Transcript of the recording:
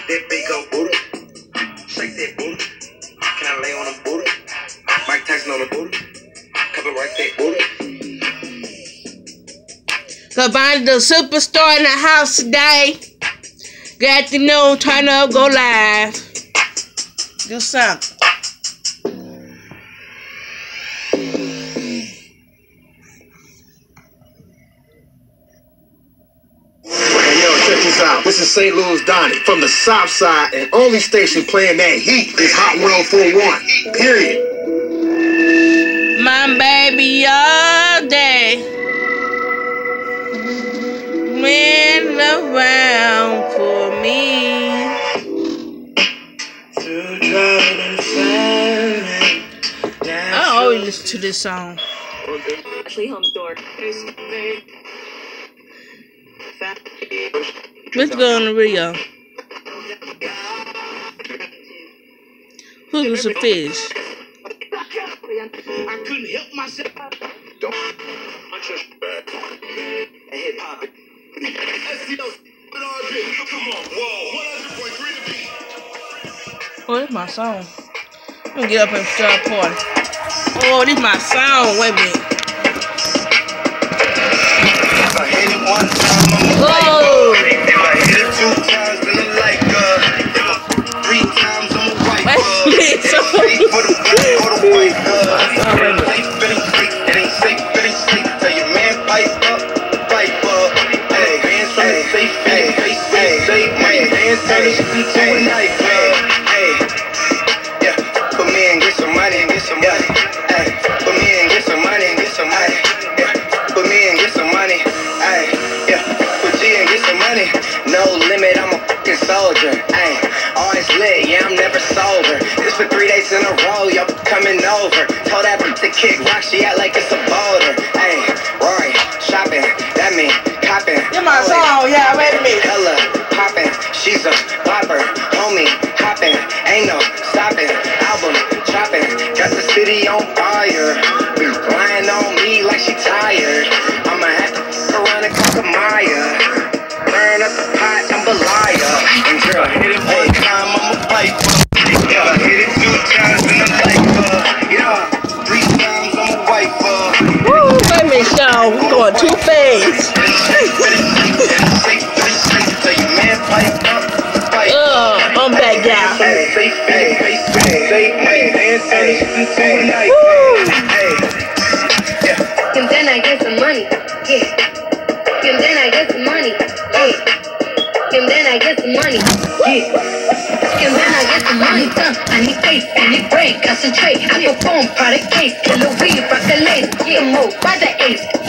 that big old booty. Shake that booty. Can I lay on a booty? Mike Tyson on the booty. Cover right that booty. Find the superstar in the house today. Good afternoon, turn up, go live. Do something. Check this out. This is St. Louis Donnie from the South Side, and only station playing that heat is Hot 104.1. Period. My baby all day. Went around for me. I always listen to this song. Let's go on the radio. Who's a fish? I couldn't help myself. Don't. Hip hop. Come on. Whoa. 100.3 Oh, this my song. I'm gonna get up and start a party. Oh, this my song. Wait a minute. If I hit it one time, I'm Whoa. If I hit it 2 times, then I'm like, if I 3 times, I'm a white Wait a minute. For the black or the white It ain't safe, it ain't safe. Tell your man pipe up, pipe up. Hey, hands from the safe, face, safe. My hands turn this into a knife. Hey, yeah, put me and get some money and get some money. Hey, put me and get some money and get some money. Yeah, put me and get some money. Hey, yeah, put G and get some money. No limit, I'm a fucking soldier. Hey, always lit, yeah, I'm never sober. This for 3 days in a row, y'all coming over. Told that bitch to kick rock, she act like it's a boulder. Hey, Rory, shopping, that mean copping. This my song, yeah, wait a minute. Hella popping, she's a bopper, homie, hopping, ain't no stopping. Album chopping, got the city on fire. Lying on me like she tired. I'ma have to fuck around and call Maya. Burn up the pot, I'm a liar. And girl, hit it 1 time, I'm a piper. Yeah, hit it 2 times, and I'm like, yeah, 3 times, I'm a wiper. Woo, wait a minute, y'all. We're going too fast. I'm back, y'all. And then I get some money, yeah. And then I get some money, yeah. And then I get some money, yeah. And then I get some money, I need faith, I need brain, concentrate. I perform, product case, killer weed, rock the lace, yeah, move by the ace.